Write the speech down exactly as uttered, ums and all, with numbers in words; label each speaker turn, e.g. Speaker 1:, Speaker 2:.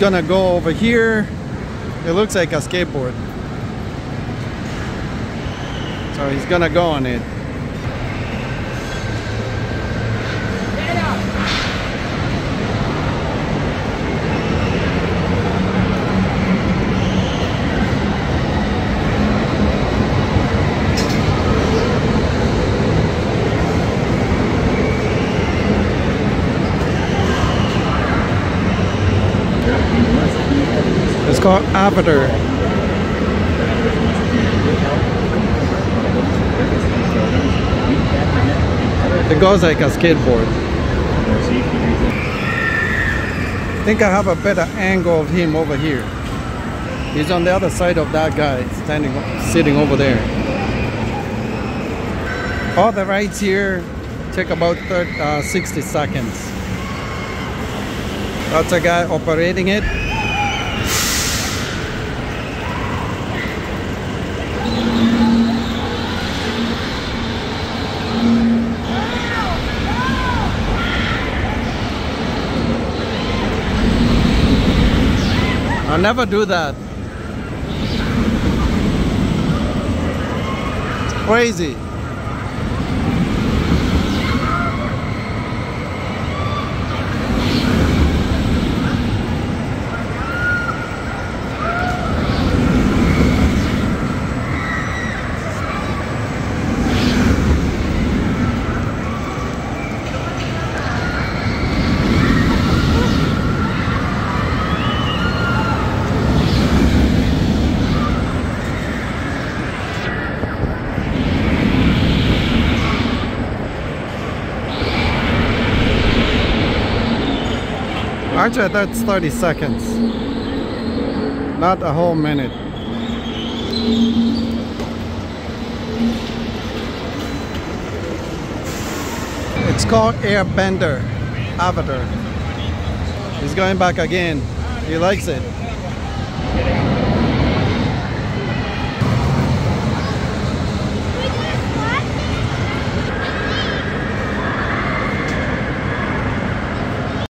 Speaker 1: gonna go over here. It looks like a skateboard. So he's gonna go on it. It's called Avatar. It goes like a skateboard. I think I have a better angle of him over here. He's on the other side of that guy, standing, sitting over there. All the rides here take about thirty, uh, sixty seconds. That's a guy operating it. I'll never do that. It's crazy. Actually, that's thirty seconds, not a whole minute. It's called Airbender Avatar. He's going back again. He likes it.